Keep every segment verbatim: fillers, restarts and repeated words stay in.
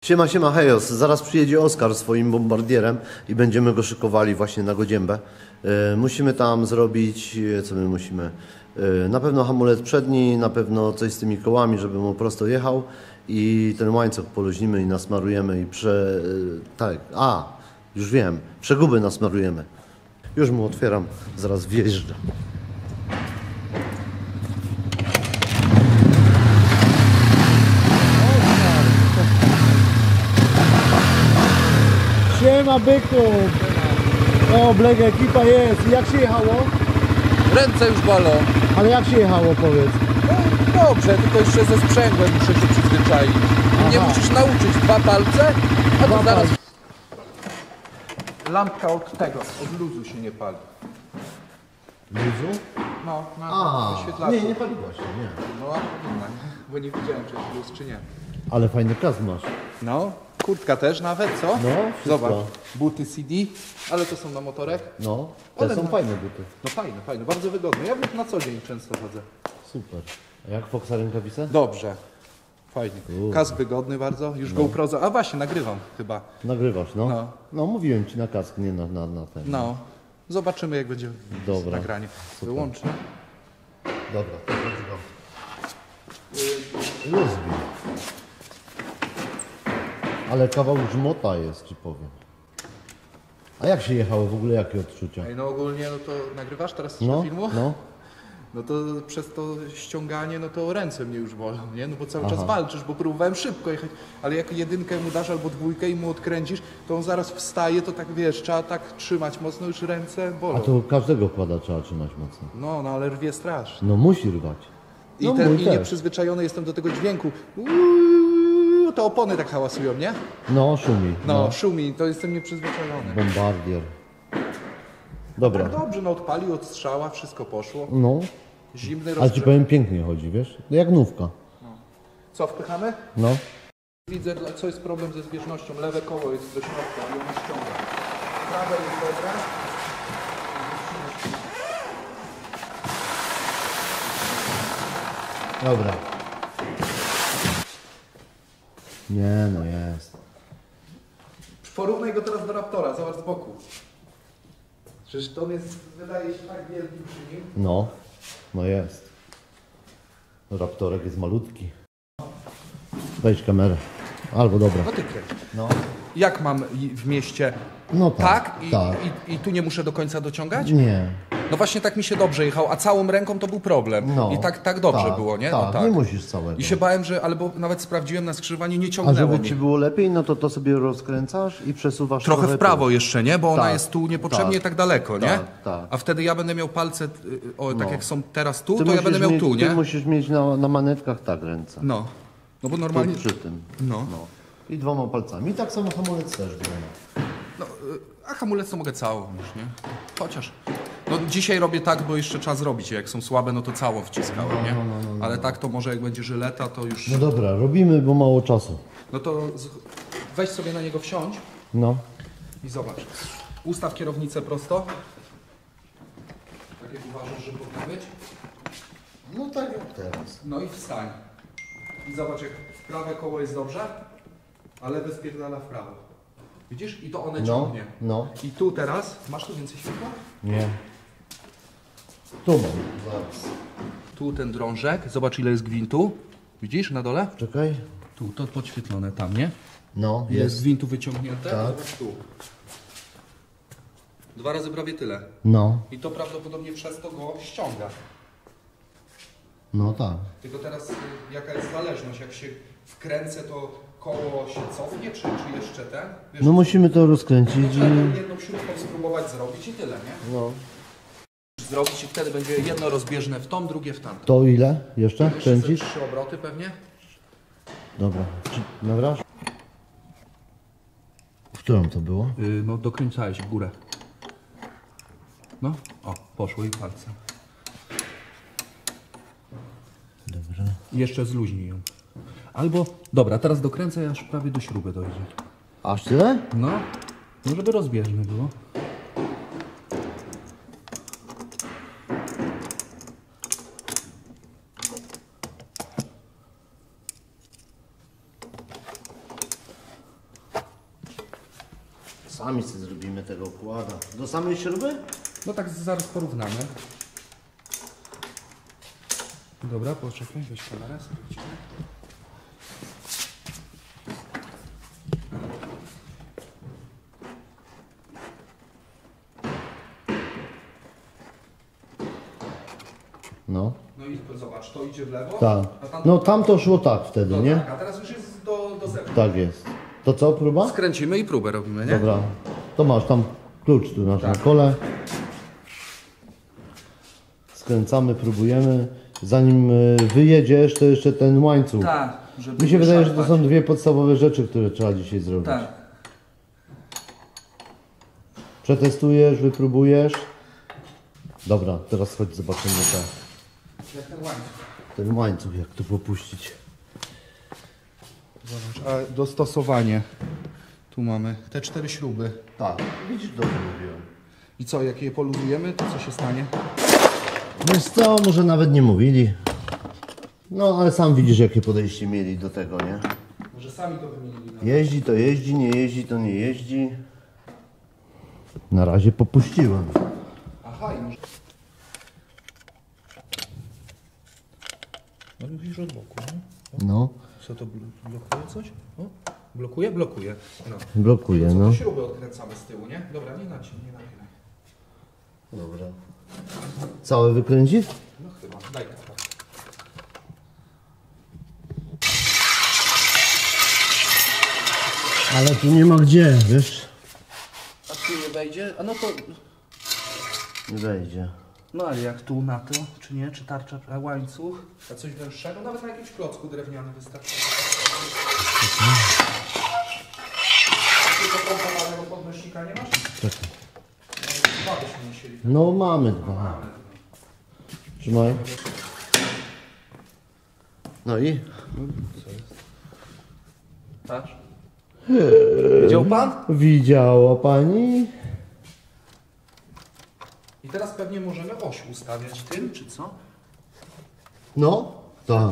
Siema, siema, hejos. Zaraz przyjedzie Oskar swoim bombardierem i będziemy go szykowali właśnie na Godziębę. E, musimy tam zrobić, co my musimy? E, na pewno hamulec przedni, na pewno coś z tymi kołami, żeby mu prosto jechał i ten łańcuch poluźnimy i nasmarujemy i prze... E, tak, a, już wiem, przeguby nasmarujemy. Już mu otwieram, zaraz wjeżdża. Siema byku! O, blega ekipa jest. Jak się jechało? Ręce już bolą. Ale jak się jechało, powiedz? No, dobrze, tylko jeszcze ze sprzęgłem muszę się przyzwyczaić. Nie musisz nauczyć dwa palce, a Dwa to zaraz... palce. Lampka od tego, od luzu się nie pali. Luzu? No, na A, wyświetlaczu. nie, nie paliła się, nie. No, a powinna, bo nie widziałem, czy jest luz, czy nie. Ale fajny kask masz. No, kurtka też nawet, co? No, wszystko. Zobacz, buty C D, ale to są na motorek. No, te Ale są no. fajne buty. No fajne, fajne, bardzo wygodne. Ja w nich na co dzień często chodzę. Super. A jak Foxa rękawice? Dobrze, fajnie. Kurde. Kask wygodny bardzo, już GoPro za... A właśnie, nagrywam chyba. Nagrywasz, no? No. No, mówiłem ci na kask, nie na, na, na ten. No, zobaczymy jak będzie Dobra. nagranie. Wyłączę. Dobra, to go. Rozbij. Ale kawał żmota jest, ci powiem. A jak się jechało w ogóle, jakie odczucia? Ej, no ogólnie, no to nagrywasz teraz No, do filmu? no. No to przez to ściąganie, no to ręce mnie już bolą, nie? No bo cały Aha. czas walczysz, bo próbowałem szybko jechać, ale jak jedynkę mu dasz albo dwójkę i mu odkręcisz, to on zaraz wstaje, to tak wiesz, trzeba tak trzymać mocno, już ręce bolą. A to każdego kłada trzeba trzymać mocno. No, no ale rwie strasznie. No musi rwać. I, No ten, mój i też. nieprzyzwyczajony jestem do tego dźwięku. Uuu, te opony tak hałasują, nie? No, szumi. No, szumi, to jestem nieprzyzwyczajony. Bombardier. Dobra. Tak dobrze, no odpalił, odstrzała, wszystko poszło. No, Zimny ale ci rozgrzał. powiem, pięknie chodzi, wiesz? No jak nówka. Co, wpychamy? No. Widzę, dla- co jest problem ze zbieżnością. Lewe koło jest do środka i ono ściąga. Prawe jest dobre. Dobra. Nie, no jest. Porównaj go teraz do Raptora, zobacz z boku. Przecież to jest, wydaje się tak wielki przy nim. No, no jest. Raptorek jest malutki. Wejdź kamerę. Albo dobra. No ty kręć. No. Jak mam i- w mieście? No tak, Tak? I, tak. I, I tu nie muszę do końca dociągać? Nie. No właśnie tak mi się dobrze jechał, a całą ręką to był problem. No. I tak, tak dobrze tak, było, nie? Tak, No nie musisz całego. I się bałem, że albo nawet sprawdziłem na skrzyżowaniu, nie A ciągnęło żeby mi. ci było lepiej, no to to sobie rozkręcasz i przesuwasz Trochę w prawo tu. jeszcze, nie? Bo ona Tak, jest tu niepotrzebnie tak, tak daleko, nie? tak, tak. A wtedy ja będę miał palce, y, o, tak No. jak są teraz tu, Ty to ja musisz będę miał mieć, tu, Ty nie? musisz mieć na, na manetkach tak ręce. No. No bo Tu normalnie... przy tym. No. No. I dwoma palcami. I tak samo hamulec też dwoma. no. y, A hamulec to mogę całą już, nie? Chociaż... No dzisiaj robię tak, bo jeszcze trzeba zrobić. Jak są słabe, no to całą wciskałem, nie? Ale tak to może jak będzie żyleta, to już... No dobra, robimy, bo mało czasu. No to z... weź sobie na niego wsiądź No. i zobacz. Ustaw kierownicę prosto. Tak jak uważasz, że powinno być. No tak jak teraz. No i wstań. I zobacz, jak prawe koło jest dobrze, a lewe spierdala w prawo. Widzisz? I to one No, ciągnie. no. I tu teraz... Masz tu więcej światła? Nie. Tu mam. Zaraz. Tu ten drążek. Zobacz, ile jest gwintu. Widzisz na dole? Czekaj. Tu, to podświetlone tam, nie? No, Ile jest jest. gwintu wyciągnięte? Tak. Zobacz tu. Dwa razy prawie tyle. No. I to prawdopodobnie przez to go ściąga. No tak. Tylko teraz y, jaka jest zależność? Jak się wkręcę, to koło się cofnie, czy, czy jeszcze ten? Wiesz, No musimy to rozkręcić i... trzeba jedną śrubką spróbować zrobić i tyle, nie? No. Zrobić i wtedy będzie jedno rozbieżne w tą, drugie w tamtą. To ile? Jeszcze? Jeszcze ze Kręcić? trzy obroty pewnie? Dobra. Czy nagrasz? W którą to było? Yy, no dokręcałeś w górę. No, o, poszło i palce. Dobrze. I jeszcze zluźnij ją. Albo, dobra, teraz dokręcę, aż prawie do śruby dojdzie. Aż tyle? No, no żeby rozbieżne było. Sami sobie zrobimy tego układa. Do samej śruby? No tak zaraz porównamy. Dobra, poczekaj, weź kamerę. No. No i zobacz, to idzie w lewo. Tak. A tam... No tam to szło tak wtedy, no, nie? tak, a teraz już jest do, do zewnątrz. Tak jest. To co, próba? Skręcimy i próbę robimy, nie? Dobra. To masz tam klucz tu na Tak. tym kole. Skręcamy, próbujemy. Zanim y, wyjedziesz, to jeszcze ten łańcuch. Tak, żeby Mi się nie wydaje, że to szarpać. są dwie podstawowe rzeczy, które trzeba dzisiaj zrobić. Tak. Przetestujesz, wypróbujesz. Dobra, teraz chodź zobaczymy te, Jak ten łańcuch. ten łańcuch, jak tu popuścić. Zobacz, a dostosowanie. Tu mamy te cztery śruby. Tak, widzisz, dobrze mówiłem. I co, jak je poluzujemy, to co się stanie? Wiesz co, może nawet nie mówili. No, ale sam widzisz, jakie podejście mieli do tego, nie? Może sami to wymienili. No. Jeździ to jeździ, nie jeździ to nie jeździ. Na razie popuściłem. Aha, i może... No musisz od boku, nie? No, Co to bl- blokuje coś? O, blokuje? Blokuje. No. blokuje, Co, no. to śruby odkręcamy z tyłu, nie? Dobra, nie naciąg, nie nachylaj. Dobra. Całe wykręcić? No chyba, daj tak. Ale tu nie ma gdzie, wiesz? A tu nie wejdzie? A no to... Nie wejdzie. No ale jak tu na to, czy nie? Czy tarcza, a łańcuch? A coś węższego? Nawet na jakimś klocku drewnianym wystarczy. Tylko pompowanego podnośnika nie masz? Czekaj. Dwa byśmy musieli. No mamy dwa. Trzymaj. No i? Patrz. Widział pan? Widziała pani? I teraz pewnie możemy oś ustawiać tym, czy co? No, tak.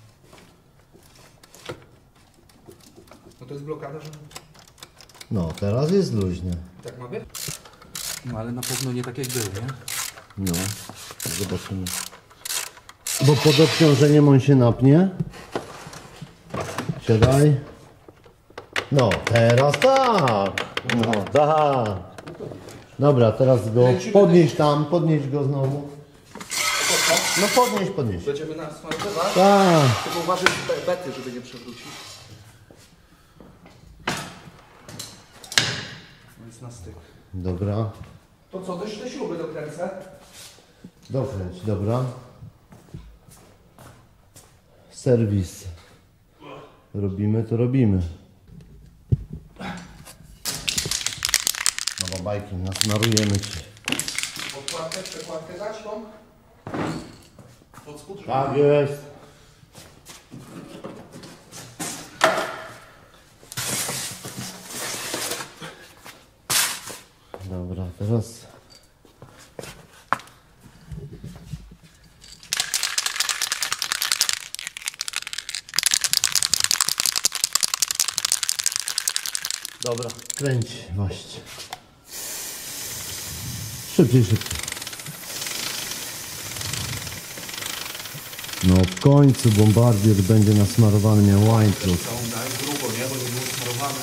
No to jest blokada, że... No, teraz jest luźne. Tak ma być? No ale na pewno nie tak jak był, nie? No, zobaczymy. Bo pod obciążeniem on się napnie. Siadaj. No, teraz tak. No, tak. Dobra, teraz go podnieś tam, podnieś go znowu. No podnieś, podnieś. Będziemy nas smarować? Tak. Tylko uważaj be- bety, żeby nie przewrócić. No jest na styk. Dobra. To co, też te śruby dokręcę? Dokręć, dobra. Serwis. Robimy, to robimy. No bajki, nasmarujemy ci. Podkładkę, przekładkę dać tą? Pod spód, żeby... Tak jest. Dobra, teraz... Dobra, kręć właśnie. Szybciej, szybciej. No w końcu bombardier będzie nasmarowany, miał łańcuch. Całą daj grubo, nie? Bo nie było smarowane.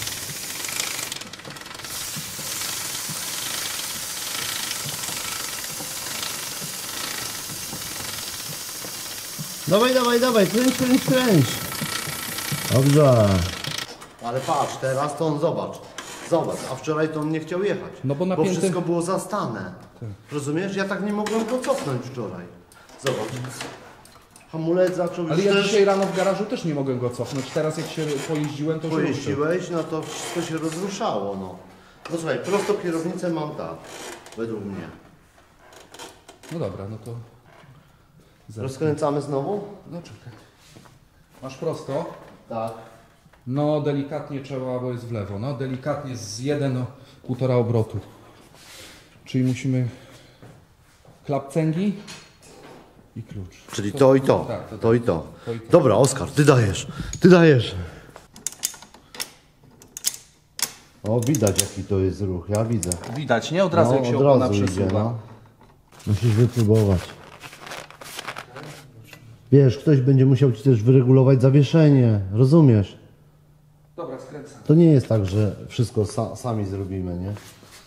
Dawaj, dawaj, dawaj, kręć, kręć, kręć. Dobrze. Ale patrz, teraz to on zobacz. Zobacz, a wczoraj to on nie chciał jechać. No bo Bo napięty- wszystko było zastane. Rozumiesz? Ja tak nie mogłem go cofnąć wczoraj. Zobacz. Hamulec zaczął Ale już ja też... dzisiaj rano w garażu też nie mogłem go cofnąć. Teraz jak się pojeździłem, to już ruszył. Pojeździłeś, no to wszystko się rozruszało, no. No słuchaj, prosto kierownicę mam tak, według mnie. No dobra, no to... Rozkręcamy znowu? No czekaj. Masz prosto? Tak. No delikatnie trzeba, bo jest w lewo. No delikatnie z jeden do półtora obrotu. Czyli musimy klapcęgi i klucz. Czyli to i to, Tak, to, to i to. to i to. Dobra, Oskar, ty dajesz, ty dajesz. O, widać jaki to jest ruch, ja widzę. Widać, nie? Od razu jak się od opona razu przesuwa. idzie, no. Musisz wypróbować. Wiesz, ktoś będzie musiał ci też wyregulować zawieszenie, rozumiesz? Dobra, skręcam. To nie jest tak, że wszystko sa sami zrobimy, nie?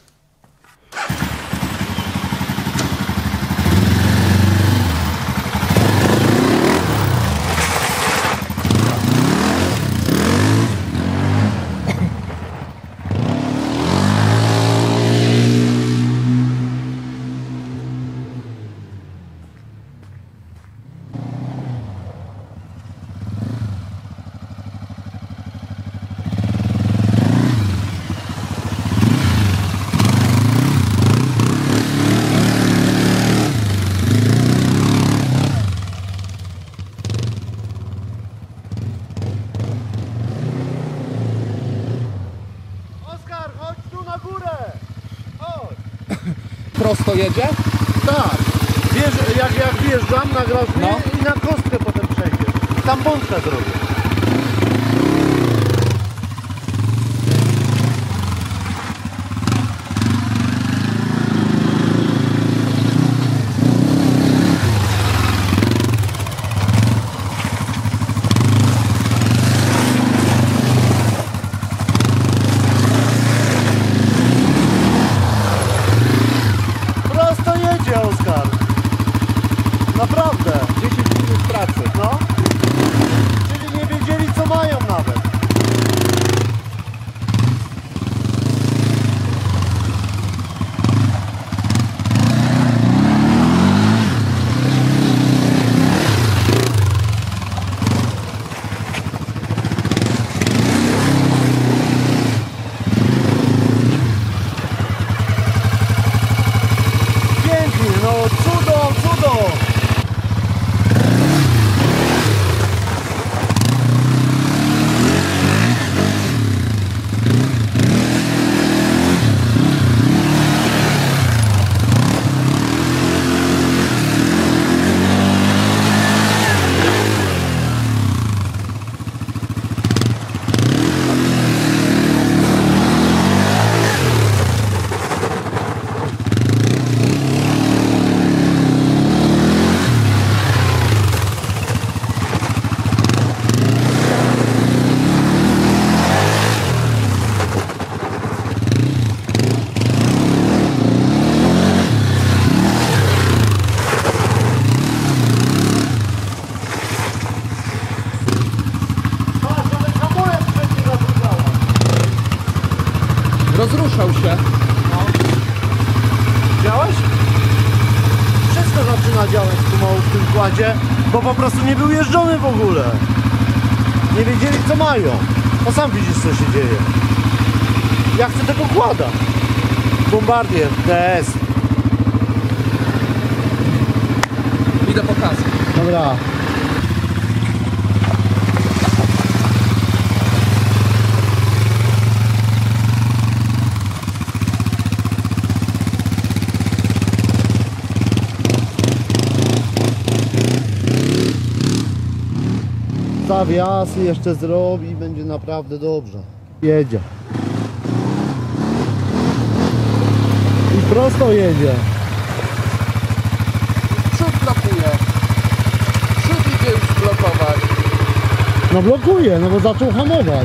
Oskar, chodź tu na górę! Chodź! Prosto jedzie? Tak! Wiesz, jak, jak wjeżdżam, nagrasz mnie No. i na kostkę potem przejdziesz. Tam bączka zrobię. Prosto jedzie, Oskar! Naprawdę! dziesięć minut pracy. No. Czyli nie wiedzieli, co mają nawet. Pięknie, no cudo, cudo! Patrz, ale hamulec będzie zabrała. Rozruszał się. Widziałeś? Wszystko zaczyna działać pomału w tym kładzie, bo po prostu nie był jeżdżony w ogóle. Nie wiedzieli, co mają. A sam widzisz, co się dzieje. Ja chcę tego kłada. Bombardier D S. Idę pokazać. Dobra. Zawiasy jeszcze zrobi i będzie naprawdę dobrze. Jedzie. I prosto jedzie. Przód blokuje. Przód idzie już blokować. No blokuje, no bo zaczął hamować.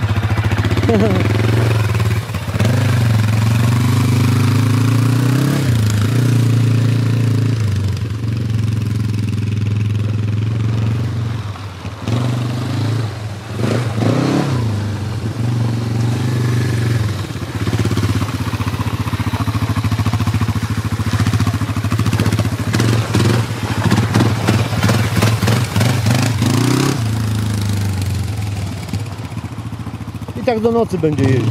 I tak do nocy będzie jeździć.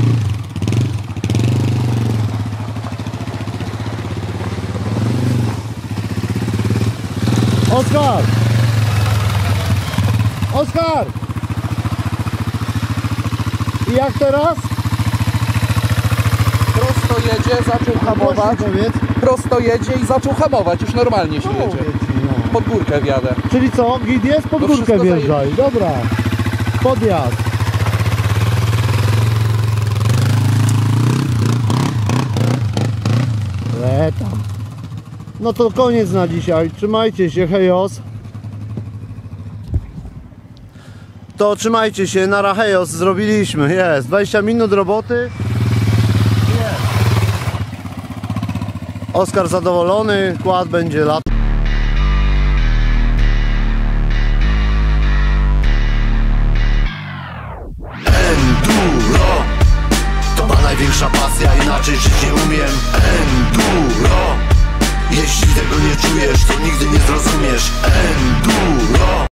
Oskar! Oskar! I jak teraz? Prosto jedzie, zaczął hamować. Głośno powiedz. Prosto jedzie i zaczął hamować. Już normalnie się No, jedzie. mówię ci, no. Pod górkę wjadę. Czyli co? Git jest? Pod No górkę wszystko wjeżdżaj. Dobra. Podjazd. No to koniec na dzisiaj. Trzymajcie się, hejos. To trzymajcie się, na hejos, zrobiliśmy, jest. dwadzieścia minut roboty. Jest. Oskar zadowolony, kład będzie lat. Enduro to ma największa pasja, inaczej żyć nie umiem. Enduro, jeśli tego nie czujesz, to nigdy nie zrozumiesz. Enduro.